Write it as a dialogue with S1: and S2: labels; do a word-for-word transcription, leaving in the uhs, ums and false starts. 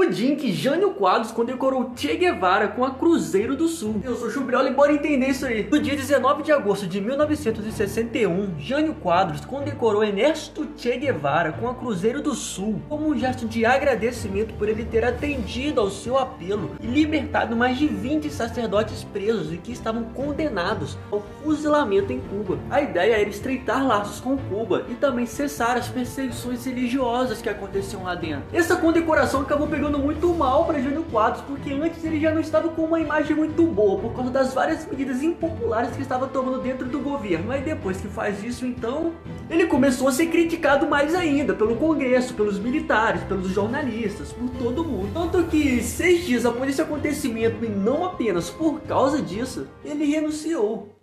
S1: O dia em que Jânio Quadros condecorou Che Guevara com a Cruzeiro do Sul. Eu sou Chubriola e bora entender isso aí. No dia dezenove de agosto de mil novecentos e sessenta e um, Jânio Quadros condecorou Ernesto Che Guevara com a Cruzeiro do Sul como um gesto de agradecimento por ele ter atendido ao seu apelo e libertado mais de vinte sacerdotes presos e que estavam condenados ao fuzilamento em Cuba. A ideia era estreitar laços com Cuba e também cessar as perseguições religiosas que aconteciam lá dentro. Essa condecoração acabou pegando muito mal para Jânio Quadros, porque antes ele já não estava com uma imagem muito boa por causa das várias medidas impopulares que estava tomando dentro do governo. Mas depois que faz isso, então ele começou a ser criticado mais ainda pelo Congresso, pelos militares, pelos jornalistas, por todo mundo. Tanto que seis dias após esse acontecimento, e não apenas por causa disso, ele renunciou.